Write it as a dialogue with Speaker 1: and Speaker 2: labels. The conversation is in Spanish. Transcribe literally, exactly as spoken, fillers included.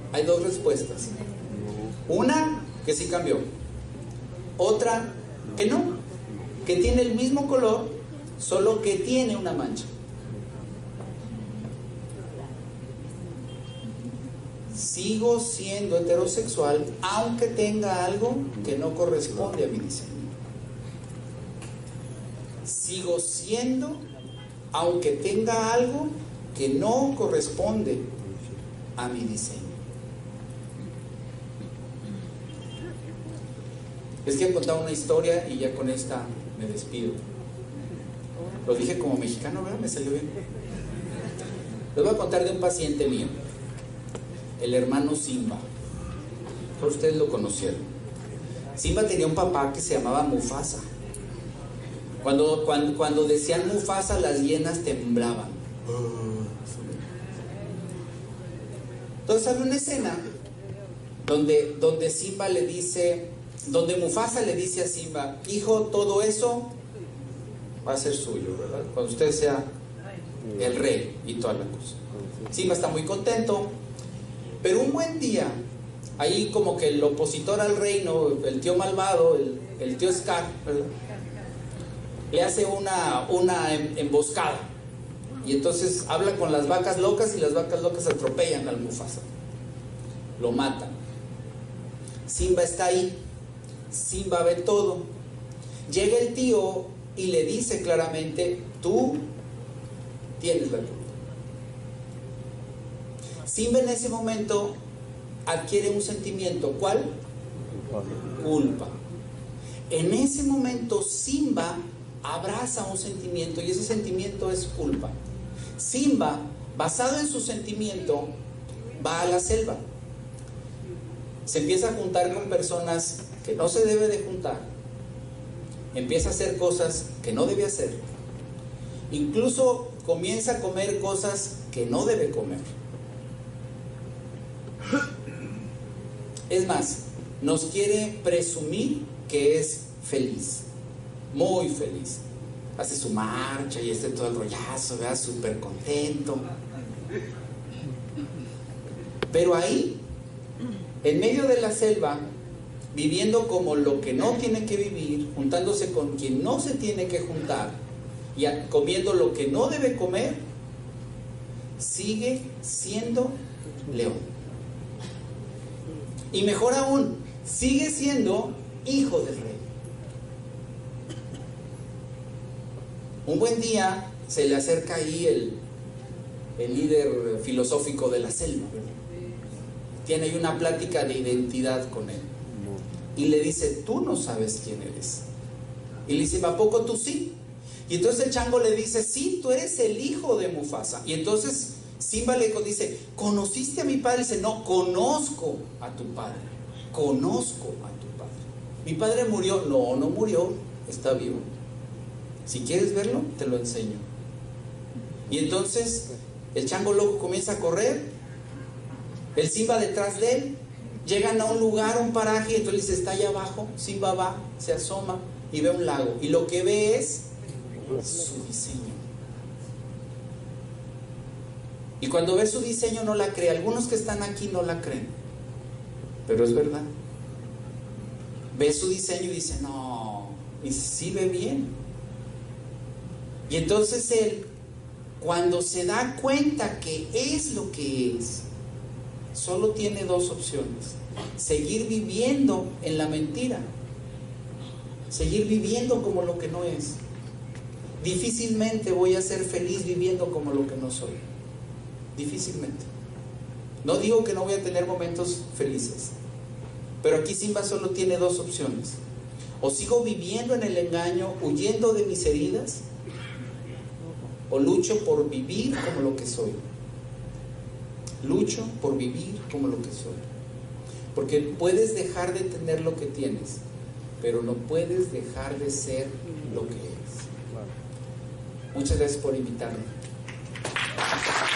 Speaker 1: Hay dos respuestas. Una, que sí cambió. Otra, que no. Que tiene el mismo color, solo que tiene una mancha. Sigo siendo heterosexual, aunque tenga algo que no corresponde a mi diseño. Sigo siendo, aunque tenga algo que no corresponde a mi diseño. Les quiero contar una historia y ya con esta me despido. Lo dije como mexicano, ¿verdad? Me salió bien. Les voy a contar de un paciente mío, el hermano Simba. Por ustedes lo conocieron. Simba tenía un papá que se llamaba Mufasa. Cuando, cuando, cuando decían Mufasa, las hienas temblaban. Entonces había una escena donde, donde Simba le dice, donde Mufasa le dice a Simba: hijo, todo eso va a ser suyo, ¿verdad? Cuando usted sea el rey y toda la cosa. Simba está muy contento, pero un buen día, ahí como que el opositor al reino, el tío malvado, el, el tío Scar, ¿verdad?, le hace una, una emboscada. Y entonces habla con las vacas locas y las vacas locas atropellan al Mufasa. Lo matan. Simba está ahí. Simba ve todo. Llega el tío y le dice claramente: tú tienes la culpa. Simba en ese momento adquiere un sentimiento. ¿Cuál? Culpa. En ese momento Simba abraza un sentimiento y ese sentimiento es culpa. Simba, basado en su sentimiento, va a la selva. Se empieza a juntar con personas que no se debe de juntar. Empieza a hacer cosas que no debe hacer. Incluso comienza a comer cosas que no debe comer. Es más, nos quiere presumir que es feliz. Muy feliz. Hace su marcha y este todo el rollazo, ¿verdad? Súper contento. Pero ahí, en medio de la selva, viviendo como lo que no tiene que vivir, juntándose con quien no se tiene que juntar y comiendo lo que no debe comer, sigue siendo león. Y mejor aún, sigue siendo hijo del rey. Un buen día se le acerca ahí el, el líder filosófico de la selva. Tiene ahí una plática de identidad con él. Y le dice: tú no sabes quién eres. Y le dice: ¿a poco tú sí? Y entonces el chango le dice: sí, tú eres el hijo de Mufasa. Y entonces Simba le dice: ¿conociste a mi padre? Y dice: no, conozco a tu padre. Conozco a tu padre. ¿Mi padre murió? No, no murió, está vivo. Si quieres verlo, te lo enseño. Y entonces el chango loco comienza a correr, el Simba detrás de él, llegan a un lugar, un paraje, y entonces dice: está allá abajo. Simba va, se asoma y ve un lago, y lo que ve es su diseño. Y cuando ve su diseño no la cree. Algunos que están aquí no la creen, pero es verdad. Ve su diseño y dice: no, y sí ve bien. Y entonces él, cuando se da cuenta que es lo que es, solo tiene dos opciones: seguir viviendo en la mentira, seguir viviendo como lo que no es. Difícilmente voy a ser feliz viviendo como lo que no soy. Difícilmente. No digo que no voy a tener momentos felices, pero aquí Simba solo tiene dos opciones: o sigo viviendo en el engaño, huyendo de mis heridas, o lucho por vivir como lo que soy. Lucho por vivir como lo que soy. Porque puedes dejar de tener lo que tienes, pero no puedes dejar de ser lo que eres. Muchas gracias por invitarme.